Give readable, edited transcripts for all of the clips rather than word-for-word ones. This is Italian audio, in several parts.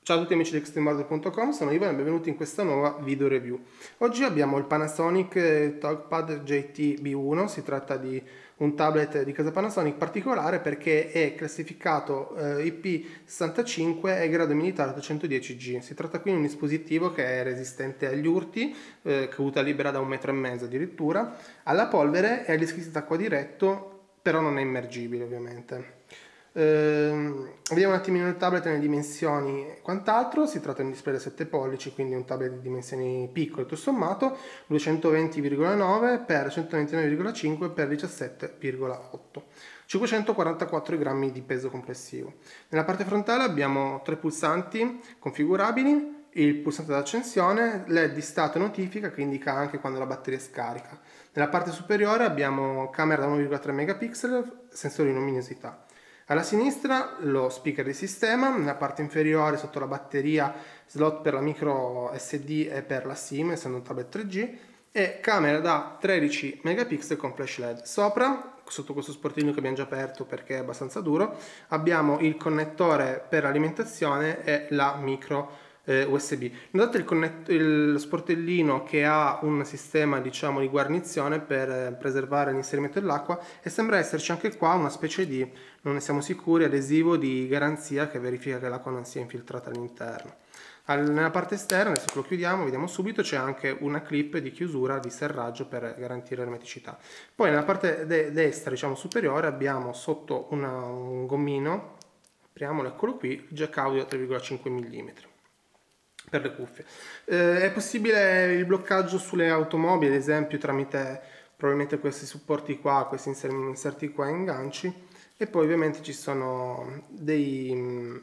Ciao a tutti amici di extremeboard.com, sono Ivan e benvenuti in questa nuova video review. Oggi abbiamo il Panasonic TalkPad JT B1, si tratta di un tablet di casa Panasonic particolare perché è classificato IP65 e grado militare 810G. Si tratta quindi di un dispositivo che è resistente agli urti, caduta libera da 1,5 m addirittura, alla polvere e agli schizzi d'acqua diretto, però non è immergibile ovviamente. Vediamo un attimino il tablet nelle dimensioni e quant'altro. Si tratta di un display da 7 pollici, quindi un tablet di dimensioni piccole tutto sommato, 220,9 x 129,5 x 17,8, 544 grammi di peso complessivo. Nella parte frontale abbiamo 3 pulsanti configurabili, il pulsante d'accensione, LED di stato e notifica che indica anche quando la batteria è scarica. Nella parte superiore abbiamo camera da 1,3 megapixel, sensore di luminosità. Alla sinistra lo speaker di sistema, nella parte inferiore sotto la batteria slot per la micro SD e per la SIM, essendo un tablet 3G, e camera da 13 megapixel con flash LED. Sopra, sotto questo sportellino che abbiamo già aperto perché è abbastanza duro, abbiamo il connettore per l'alimentazione e la micro USB. Notate il sportellino che ha un sistema, diciamo, di guarnizione per preservare l'inserimento dell'acqua, e sembra esserci anche qua una specie di, non ne siamo sicuri, adesivo di garanzia che verifica che l'acqua non sia infiltrata all'interno. Nella parte esterna, adesso che lo chiudiamo, vediamo subito, c'è anche una clip di chiusura di serraggio per garantire l'ermeticità. Poi nella parte destra, diciamo superiore, abbiamo sotto un gommino, apriamolo, eccolo qui, jack audio 3,5 mm per le cuffie. È possibile il bloccaggio sulle automobili, ad esempio tramite probabilmente questi supporti qua, questi inserti qua, inganci, e poi ovviamente ci sono dei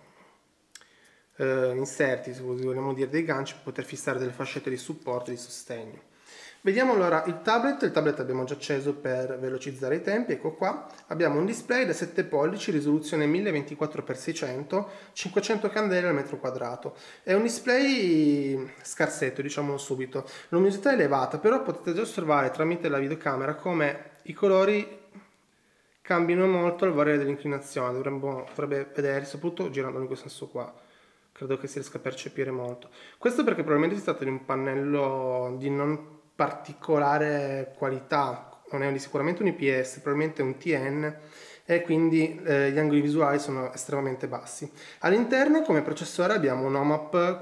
inserti, se vogliamo dire dei ganci, per poter fissare delle fascette di supporto e di sostegno. Vediamo allora il tablet abbiamo già acceso per velocizzare i tempi, ecco qua. Abbiamo un display da 7 pollici, risoluzione 1024x600, 500 candele al metro quadrato. È un display scarsetto, diciamolo subito. La luminosità è elevata, però potete già osservare tramite la videocamera come i colori cambino molto al variare dell'inclinazione. Dovrebbe vedere, soprattutto girando in questo senso qua. Credo che si riesca a percepire molto. Questo perché probabilmente si tratta di un pannello di non particolare qualità, non è sicuramente un IPS, probabilmente un TN, e quindi gli angoli visuali sono estremamente bassi. All'interno come processore abbiamo un OMAP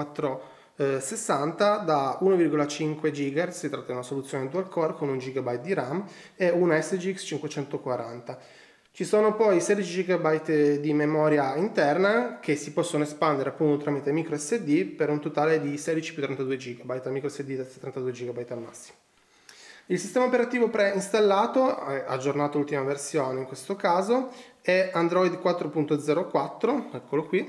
4460 da 1,5 GHz, si tratta di una soluzione dual core con 1 GB di RAM e una SGX 540. Ci sono poi 16 GB di memoria interna che si possono espandere appunto tramite micro SD per un totale di 16 più 32 GB, la micro SD da 32 GB al massimo. Il sistema operativo preinstallato, aggiornato all'ultima versione in questo caso, è Android 4.04, eccolo qui,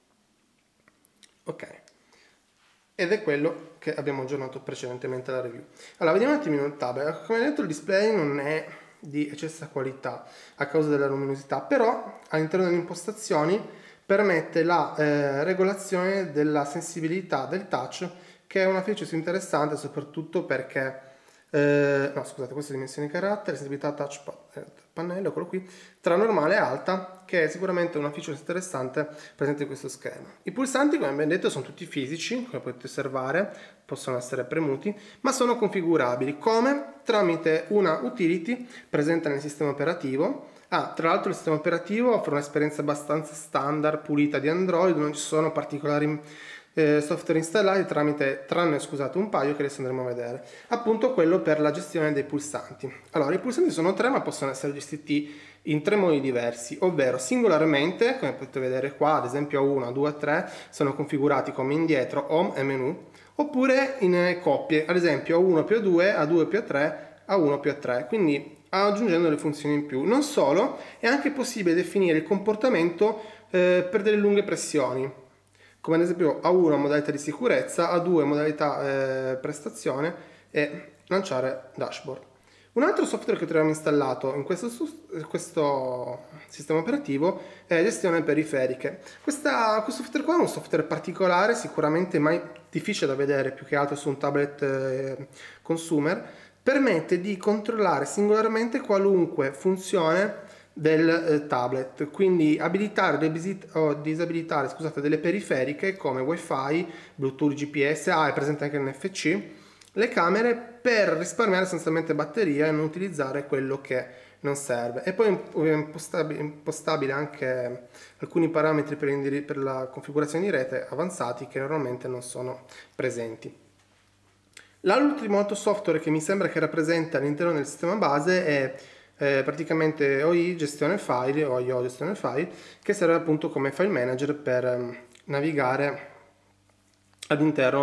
ok, ed è quello che abbiamo aggiornato precedentemente alla review. Allora, vediamo un attimino il tablet. Come detto, il display non è di eccessa qualità a causa della luminosità, però all'interno delle impostazioni permette la regolazione della sensibilità del touch, che è una feature interessante soprattutto perché no, scusate, queste dimensioni carattere, sensibilità touch pannello, eccolo qui, tra normale e alta, che è sicuramente una feature interessante presente in questo schermo. I pulsanti, come abbiamo detto, sono tutti fisici, come potete osservare, possono essere premuti, ma sono configurabili come tramite una utility presente nel sistema operativo. Tra l'altro il sistema operativo offre un'esperienza abbastanza standard, pulita di Android, non ci sono particolari software installati tranne un paio che adesso andremo a vedere, appunto quello per la gestione dei pulsanti. Allora, i pulsanti sono 3 ma possono essere gestiti in 3 modi diversi, ovvero singolarmente, come potete vedere qua, ad esempio A1, A2, A3 sono configurati come indietro, home e menu, oppure in coppie, ad esempio A1 più A2, A2 più A3, A1 più A3, quindi aggiungendo delle funzioni in più. Non solo, è anche possibile definire il comportamento per delle lunghe pressioni, come ad esempio A1 modalità di sicurezza, A2 modalità prestazione e lanciare dashboard. Un altro software che troviamo installato in questo sistema operativo è gestione periferiche. Questo software qua è un software particolare, sicuramente mai difficile da vedere più che altro su un tablet consumer. Permette di controllare singolarmente qualunque funzione del tablet, quindi abilitare o disabilitare, scusate, delle periferiche come wifi, bluetooth, gps, è presente anche NFC, le camere, per risparmiare sostanzialmente batteria e non utilizzare quello che non serve. E poi è impostabile anche alcuni parametri per la configurazione di rete avanzati che normalmente non sono presenti. L'ultimo altro software che mi sembra che rappresenta all'interno del sistema base è praticamente OI gestione file o IO gestione file, che serve appunto come file manager per navigare all'interno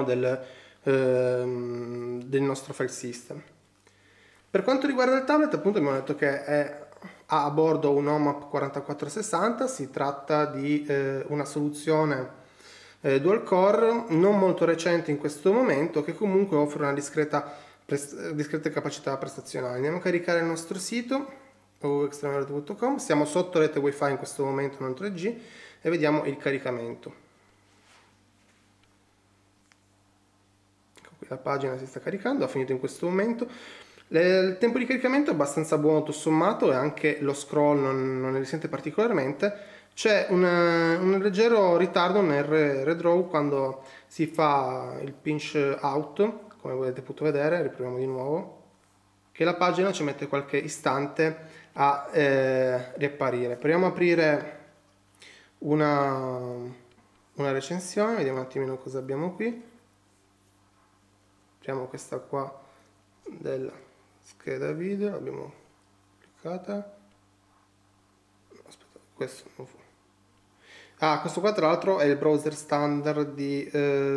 del nostro file system. Per quanto riguarda il tablet, appunto abbiamo detto che ha a bordo un OMAP 4460, si tratta di una soluzione dual core non molto recente in questo momento, che comunque offre una discrete capacità prestazionali. Andiamo a caricare il nostro sito www.extranetrete.com, siamo sotto rete wifi in questo momento, non 3G, e vediamo il caricamento. Ecco qui, la pagina si sta caricando, ha finito in questo momento. Il tempo di caricamento è abbastanza buono tutto sommato e anche lo scroll non ne risente particolarmente. C'è un leggero ritardo nel redraw quando si fa il pinch out, come avete potuto vedere. Riproviamo di nuovo, che la pagina ci mette qualche istante a riapparire. Proviamo a aprire una recensione, vediamo un attimino cosa abbiamo qui. Apriamo questa qua della scheda video, l'abbiamo cliccata. Aspetta, questo non fu. Questo qua tra l'altro è il browser standard di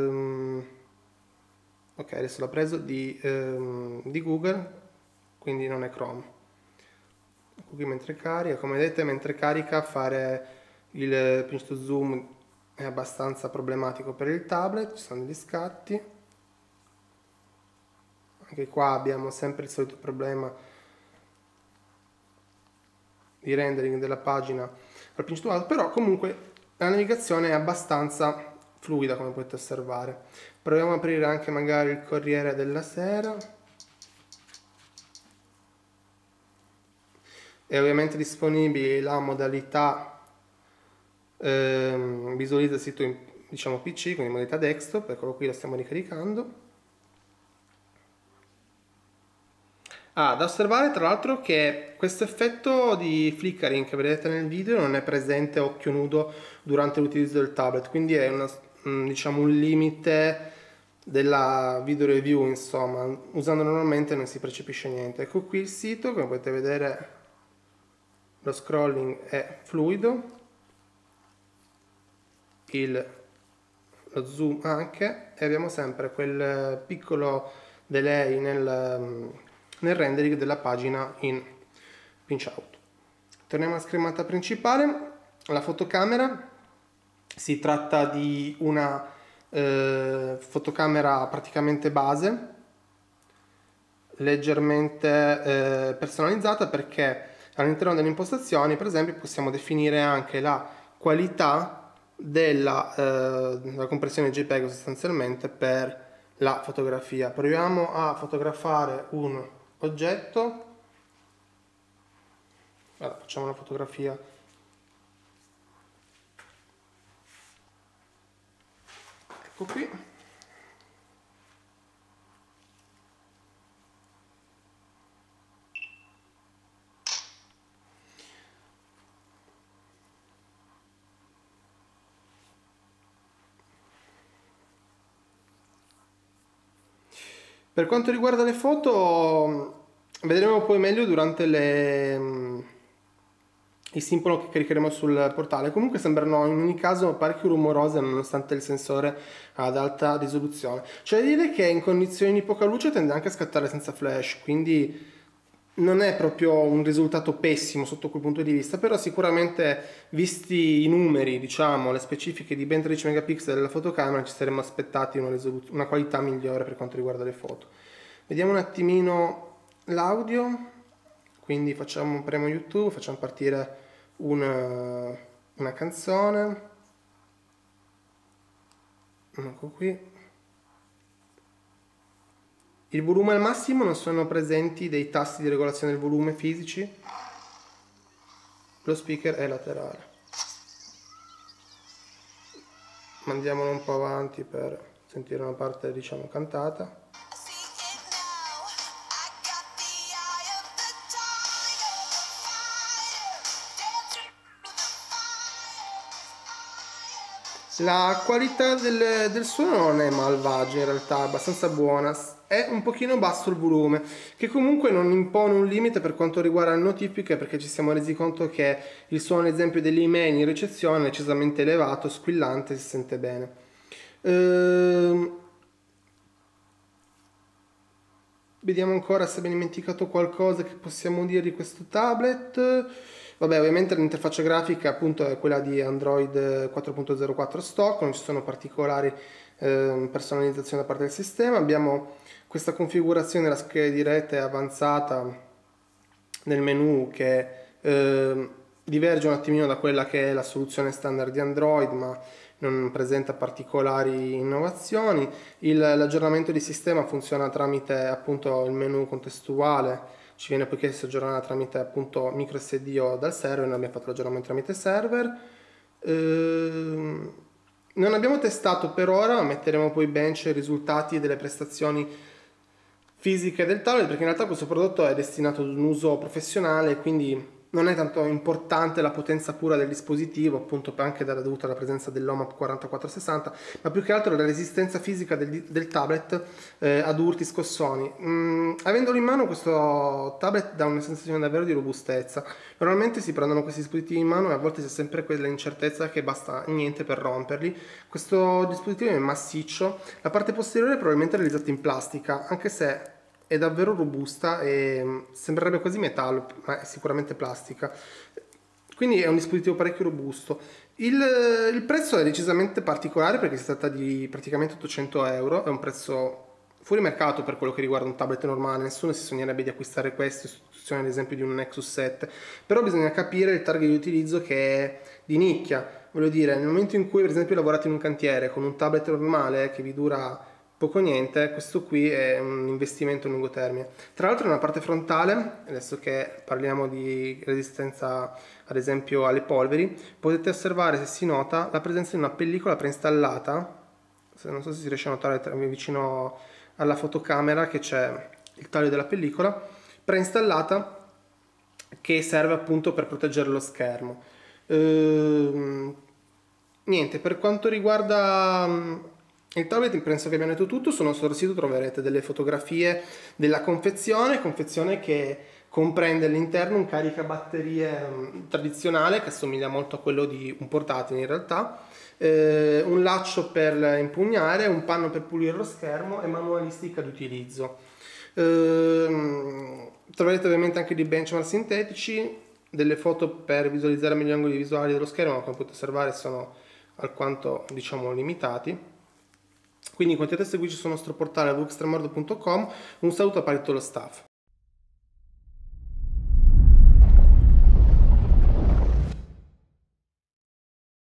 ok, adesso l'ho preso di Google, quindi non è Chrome. Qui mentre carica, come vedete, mentre carica fare il pinch to zoom è abbastanza problematico per il tablet, ci sono degli scatti. Anche qua abbiamo sempre il solito problema di rendering della pagina al pinch to out, però comunque la navigazione è abbastanza fluida, come potete osservare. Proviamo a aprire anche magari il Corriere della Sera. È ovviamente disponibile la modalità visualizza il sito in, diciamo, PC, quindi modalità desktop, eccolo qui, lo stiamo ricaricando. Da osservare tra l'altro che questo effetto di flickering che vedete nel video non è presente a occhio nudo durante l'utilizzo del tablet, quindi è diciamo un limite della video review, insomma, usando normalmente non si percepisce niente. Ecco qui il sito, come potete vedere lo scrolling è fluido, lo zoom anche, e abbiamo sempre quel piccolo delay nel rendering della pagina in pinch out. Torniamo alla schermata principale. La fotocamera, si tratta di una fotocamera praticamente base, leggermente personalizzata, perché all'interno delle impostazioni, per esempio, possiamo definire anche la qualità della compressione JPEG sostanzialmente per la fotografia. Proviamo a fotografare un oggetto. Allora, facciamo una fotografia ecco qui. Per quanto riguarda le foto, vedremo poi meglio durante il simbolo che caricheremo sul portale. Comunque sembrano in ogni caso parecchio rumorose nonostante il sensore ad alta risoluzione. C'è da dire che in condizioni di poca luce tende anche a scattare senza flash, quindi non è proprio un risultato pessimo sotto quel punto di vista, però sicuramente visti i numeri, diciamo, le specifiche di ben 13 megapixel della fotocamera, ci saremmo aspettati una qualità migliore per quanto riguarda le foto. Vediamo un attimino l'audio, quindi apriamo YouTube, facciamo partire una canzone, ecco qui. Il volume al massimo, non sono presenti dei tasti di regolazione del volume fisici. lo speaker è laterale. Mandiamolo un po' avanti per sentire una parte, diciamo, cantata. La qualità del suono non è malvagia in realtà, è abbastanza buona, è un pochino basso il volume, che comunque non impone un limite per quanto riguarda le notifiche, perché ci siamo resi conto che il suono, ad esempio, dell'email in ricezione è decisamente elevato, squillante, si sente bene. Vediamo ancora se abbiamo dimenticato qualcosa che possiamo dire di questo tablet. Vabbè, ovviamente l'interfaccia grafica appunto è quella di Android 4.04 stock, non ci sono particolari personalizzazioni da parte del sistema. Abbiamo questa configurazione della scheda di rete avanzata nel menu che diverge un attimino da quella che è la soluzione standard di Android, ma non presenta particolari innovazioni. L'aggiornamento di sistema funziona tramite appunto il menu contestuale, ci viene poi chiesto di aggiornare tramite appunto micro SD o dal server, noi abbiamo fatto l'aggiornamento tramite server. Non abbiamo testato per ora, ma metteremo poi bench i risultati delle prestazioni fisiche del tablet, perché in realtà questo prodotto è destinato ad un uso professionale, quindi non è tanto importante la potenza pura del dispositivo, appunto anche dovuta alla presenza dell'OMAP 4460, ma più che altro la resistenza fisica del tablet ad urti, scossoni. Avendolo in mano, questo tablet dà una sensazione davvero di robustezza. Normalmente si prendono questi dispositivi in mano e a volte c'è sempre quella incertezza che basta niente per romperli. Questo dispositivo è massiccio, la parte posteriore è probabilmente realizzata in plastica, anche se è davvero robusta e sembrerebbe quasi metallo, ma è sicuramente plastica. Quindi è un dispositivo parecchio robusto. Il prezzo è decisamente particolare perché si tratta di praticamente 800 euro, è un prezzo fuori mercato per quello che riguarda un tablet normale, nessuno si sognerebbe di acquistare questo in sostituzione ad esempio di un Nexus 7, però bisogna capire il target di utilizzo che è di nicchia. Voglio dire, nel momento in cui per esempio lavorate in un cantiere con un tablet normale che vi dura poco niente, questo qui è un investimento a lungo termine. Tra l'altro nella parte frontale, adesso che parliamo di resistenza ad esempio alle polveri, potete osservare, se si nota, la presenza di una pellicola preinstallata, non so se si riesce a notare vicino alla fotocamera che c'è il taglio della pellicola, preinstallata, che serve appunto per proteggere lo schermo. Niente, per quanto riguarda il tablet, penso che abbiamo detto tutto. Sul nostro sito troverete delle fotografie della confezione che comprende all'interno un caricabatterie tradizionale che assomiglia molto a quello di un portatile in realtà, un laccio per impugnare, un panno per pulire lo schermo e manualistica di utilizzo. Troverete ovviamente anche dei benchmark sintetici, delle foto per visualizzare meglio gli angoli visuali dello schermo, ma come potete osservare sono alquanto, diciamo, limitati. Quindi continuate a seguirci sul nostro portale www.extramordo.com. Un saluto a Paletto lo staff.